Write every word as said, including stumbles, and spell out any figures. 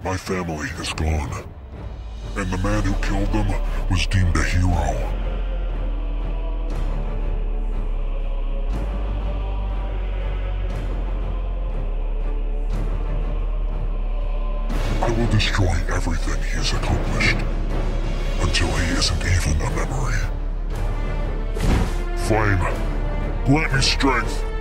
My family is gone, and the man who killed them was deemed a hero. I will destroy everything he has accomplished, until he isn't even a memory. Flame, grant me strength!